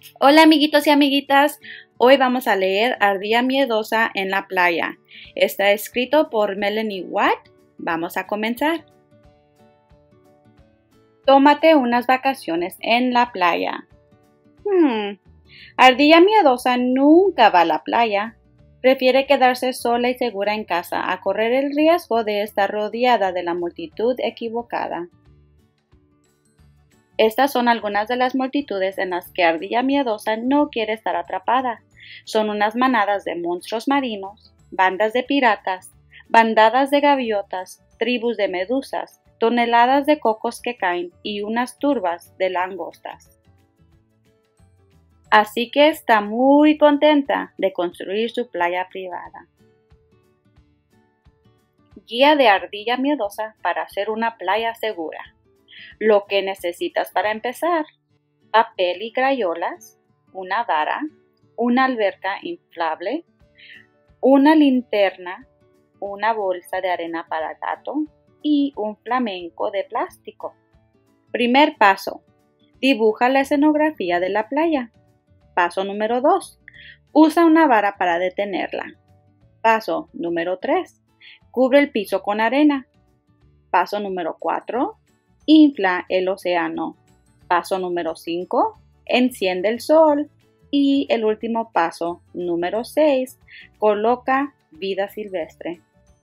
Hola amiguitos y amiguitas, hoy vamos a leer Ardilla Miedosa en la playa. Está escrito por Melanie Watt. Vamos a comenzar. Tómate unas vacaciones en la playa. Ardilla Miedosa nunca va a la playa. Prefiere quedarse sola y segura en casa a correr el riesgo de estar rodeada de la multitud equivocada. Estas son algunas de las multitudes en las que Ardilla Miedosa no quiere estar atrapada. Son unas manadas de monstruos marinos, bandas de piratas, bandadas de gaviotas, tribus de medusas, toneladas de cocos que caen y unas turbas de langostas. Así que está muy contenta de construir su playa privada. Guía de Ardilla Miedosa para hacer una playa segura. Lo que necesitas para empezar: papel y crayolas, una vara, una alberca inflable, una linterna, una bolsa de arena para gato y un flamenco de plástico. Primer paso: dibuja la escenografía de la playa. Paso número 2: usa una vara para detenerla. Paso número 3: cubre el piso con arena. Paso número 4: infla el océano. Paso número 5: enciende el sol. Y el último paso, número 6, coloca vida silvestre.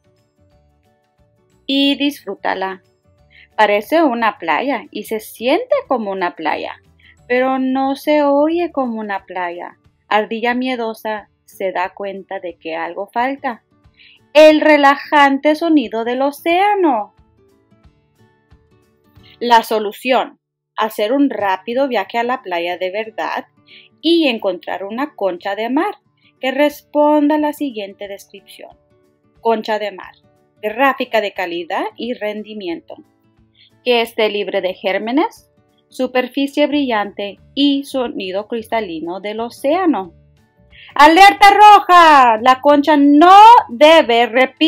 Y disfrútala. Parece una playa y se siente como una playa, pero no se oye como una playa. Ardilla Miedosa se da cuenta de que algo falta: el relajante sonido del océano. La solución: hacer un rápido viaje a la playa de verdad y encontrar una concha de mar que responda a la siguiente descripción. Concha de mar, gráfica de calidad y rendimiento, que esté libre de gérmenes, superficie brillante y sonido cristalino del océano. ¡Alerta roja! La concha no debe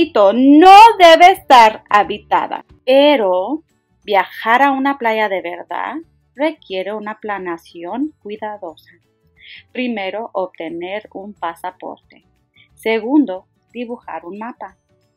estar habitada. Pero viajar a una playa de verdad requiere una planeación cuidadosa. Primero, obtener un pasaporte. Segundo, dibujar un mapa.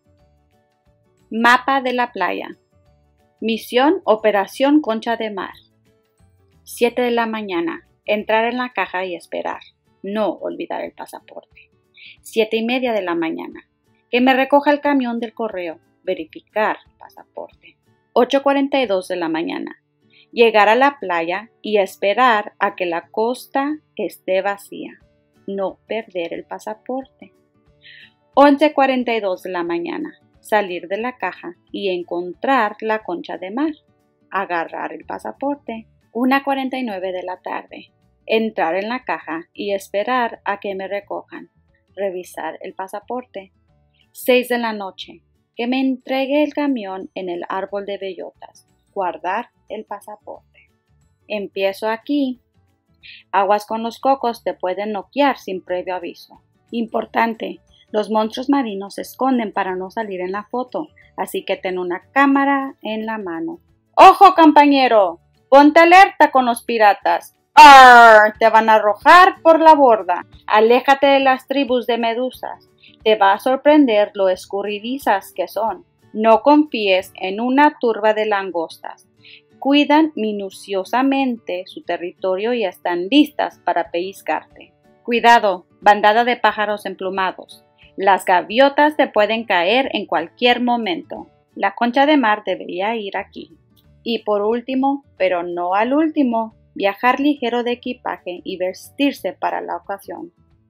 Mapa de la playa. Misión: Operación Concha de Mar. 7 de la mañana. Entrar en la caja y esperar. No olvidar el pasaporte. 7:30 de la mañana. Que me recoja el camión del correo. Verificar pasaporte. 8:42 de la mañana. Llegar a la playa y esperar a que la costa esté vacía. No perder el pasaporte. 11:42 de la mañana. Salir de la caja y encontrar la concha de mar. Agarrar el pasaporte. 1:49 de la tarde. Entrar en la caja y esperar a que me recojan. Revisar el pasaporte. 6 de la noche. Que me entregue el camión en el árbol de bellotas. Guardar el pasaporte. Empiezo aquí. Aguas con los cocos, te pueden noquear sin previo aviso. Importante: los monstruos marinos se esconden para no salir en la foto, así que ten una cámara en la mano. ¡Ojo, compañero! Ponte alerta con los piratas. ¡Arr! Te van a arrojar por la borda. Aléjate de las tribus de medusas. Te va a sorprender lo escurridizas que son. No confíes en una turba de langostas. Cuidan minuciosamente su territorio y están listas para pellizcarte. Cuidado, bandada de pájaros emplumados. Las gaviotas te pueden caer en cualquier momento. La concha de mar debería ir aquí. Y por último, pero no al último, viajar ligero de equipaje y vestirse para la ocasión.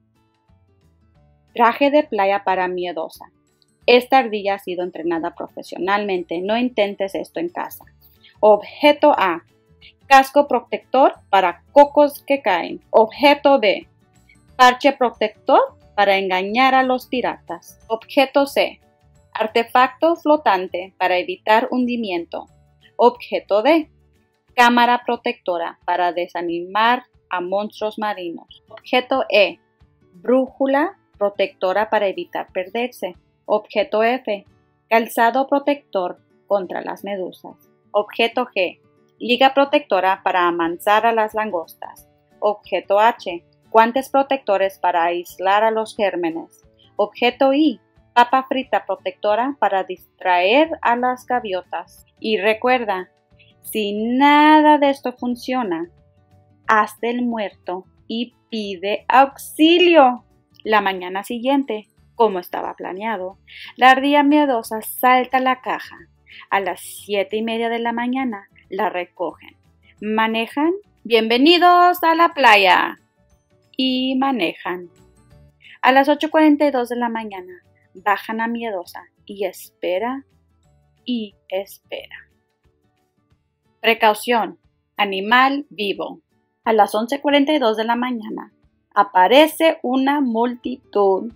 Traje de playa para Miedosa. Esta ardilla ha sido entrenada profesionalmente. No intentes esto en casa. Objeto A: casco protector para cocos que caen. Objeto B: parche protector para engañar a los piratas. Objeto C: artefacto flotante para evitar hundimiento. Objeto D: cámara protectora para desanimar a monstruos marinos. Objeto E: brújula protectora para evitar perderse. Objeto F: calzado protector contra las medusas. Objeto G: liga protectora para amansar a las langostas. Objeto H. Guantes protectores para aislar a los gérmenes. Objeto I. Papa frita protectora para distraer a las gaviotas. Y recuerda, si nada de esto funciona, hazte el muerto y pide auxilio. La mañana siguiente, como estaba planeado, la ardilla miedosa salta a la caja. A las 7:30 de la mañana la recogen. Manejan. Bienvenidos a la playa. Y manejan. A las 8:42 de la mañana bajan a Miedosa y espera y espera. Precaución. Animal vivo. A las 11:42 de la mañana aparece una multitud.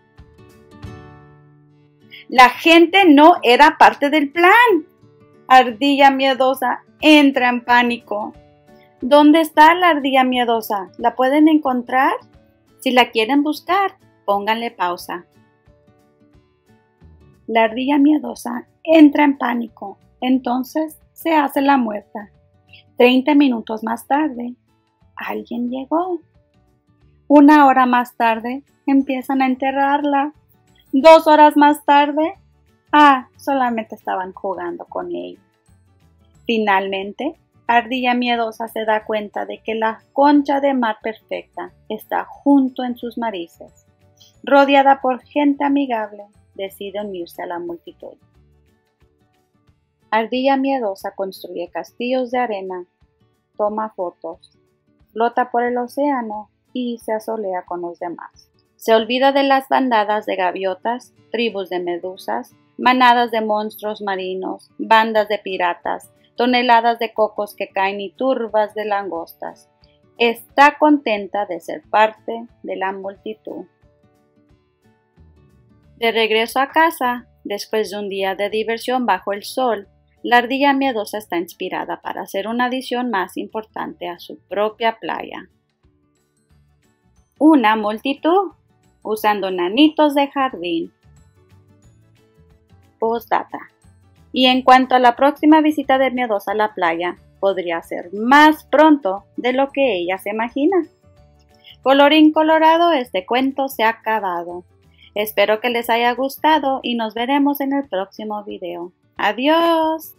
La gente no era parte del plan. Ardilla miedosa entra en pánico. ¿Dónde está la ardilla miedosa? ¿La pueden encontrar? Si la quieren buscar, pónganle pausa. La ardilla miedosa entra en pánico. Entonces se hace la muerta. 30 minutos más tarde, alguien llegó. 1 hora más tarde, empiezan a enterrarla. 2 horas más tarde, solamente estaban jugando con ella. Finalmente, Ardilla miedosa se da cuenta de que la concha de mar perfecta está junto en sus narices. Rodeada por gente amigable, decide unirse a la multitud. Ardilla miedosa construye castillos de arena, toma fotos, flota por el océano y se asolea con los demás. Se olvida de las bandadas de gaviotas, tribus de medusas, manadas de monstruos marinos, bandas de piratas, toneladas de cocos que caen y turbas de langostas. Está contenta de ser parte de la multitud. De regreso a casa, después de un día de diversión bajo el sol, la ardilla miedosa está inspirada para hacer una adición más importante a su propia playa. Una multitud, usando nanitos de jardín. Postdata. Y en cuanto a la próxima visita de Miedosa a la playa, podría ser más pronto de lo que ella se imagina. Colorín colorado, este cuento se ha acabado. Espero que les haya gustado y nos veremos en el próximo video. ¡Adiós!